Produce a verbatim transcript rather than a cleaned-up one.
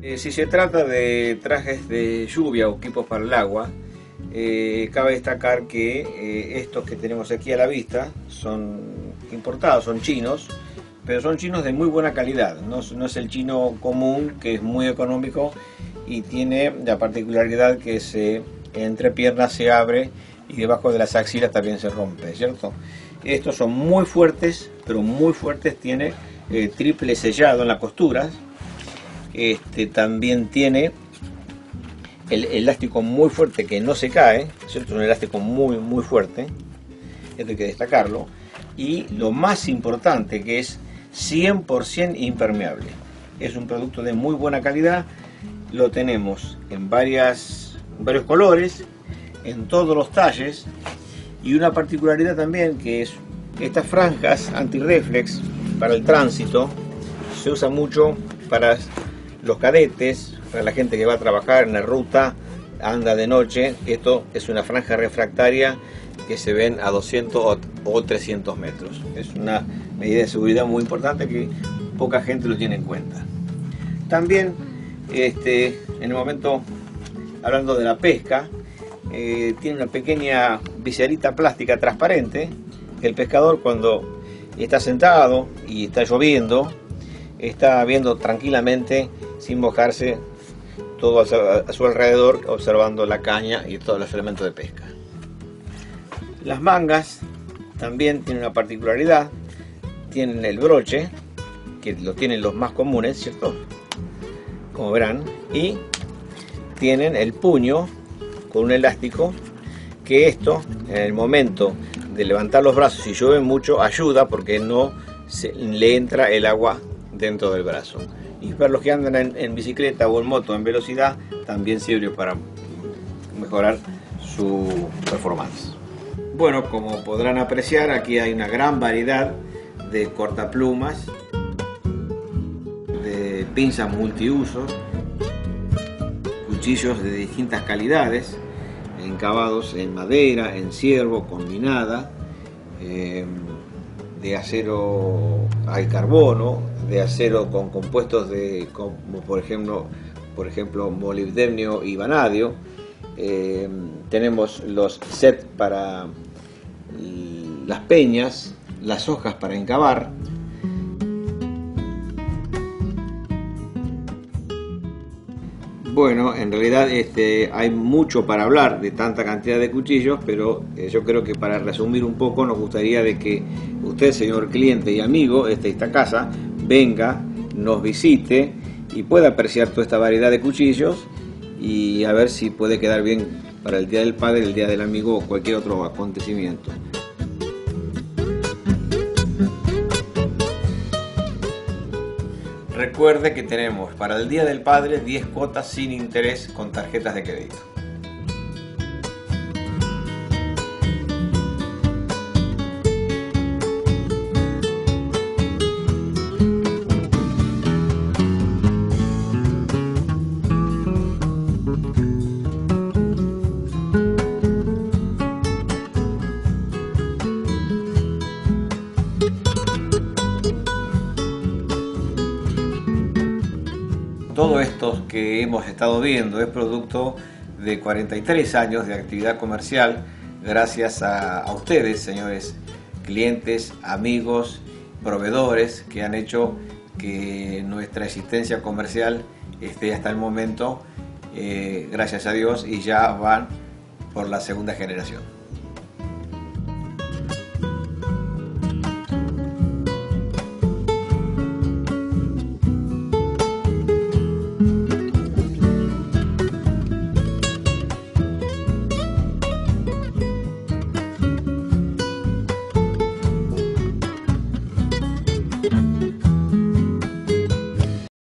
Eh, si se trata de trajes de lluvia o equipos para el agua, eh, cabe destacar que eh, estos que tenemos aquí a la vista son importados, son chinos, pero son chinos de muy buena calidad. No, no es el chino común, que es muy económico y tiene la particularidad que se entre piernas se abre y debajo de las axilas también se rompe, ¿cierto? Estos son muy fuertes, pero muy fuertes, tiene eh, triple sellado en las costuras. Este también tiene el elástico muy fuerte que no se cae, ¿cierto? Es un elástico muy muy fuerte, esto hay que destacarlo. Y lo más importante, que es cien por ciento impermeable. Es un producto de muy buena calidad, lo tenemos en varias, varios colores, en todos los talles, y una particularidad también, que es estas franjas anti-reflex para el tránsito. Se usa mucho para los cadetes, para la gente que va a trabajar en la ruta, anda de noche. Esto es una franja refractaria que se ven a doscientos o trescientos metros. Es una medida de seguridad muy importante que poca gente lo tiene en cuenta. También este, en el momento, hablando de la pesca, eh, tiene una pequeña viserita plástica transparente. El pescador, cuando está sentado y está lloviendo, está viendo tranquilamente, sin mojarse, todo a su alrededor, observando la caña y todos los elementos de pesca. Las mangas también tienen una particularidad, tienen el broche, que lo tienen los más comunes, ¿cierto? Como verán, y tienen el puño con un elástico, que esto, en el momento de levantar los brazos, si llueve mucho, ayuda porque no se le entra el agua dentro del brazo. Y para los que andan en, en bicicleta o en moto en velocidad, también sirve para mejorar su performance. Bueno, como podrán apreciar, aquí hay una gran variedad de cortaplumas, de pinzas multiusos, cuchillos de distintas calidades, encabados en madera, en ciervo, combinada, eh, de acero al carbono, de acero con compuestos de, como por ejemplo, por ejemplo molibdenio y vanadio. Eh, tenemos los sets para las peñas, las hojas para encavar. Bueno, en realidad este, hay mucho para hablar de tanta cantidad de cuchillos, pero eh, yo creo que para resumir un poco, nos gustaría de que usted, señor cliente y amigo de esta casa, venga, nos visite y pueda apreciar toda esta variedad de cuchillos y a ver si puede quedar bien para el Día del Padre, el Día del Amigo o cualquier otro acontecimiento. Recuerde que tenemos para el Día del Padre diez cuotas sin interés con tarjetas de crédito. Todo esto que hemos estado viendo es producto de cuarenta y tres años de actividad comercial, gracias a, a ustedes, señores clientes, amigos, proveedores, que han hecho que nuestra existencia comercial esté hasta el momento, eh, gracias a Dios, y ya van por la segunda generación.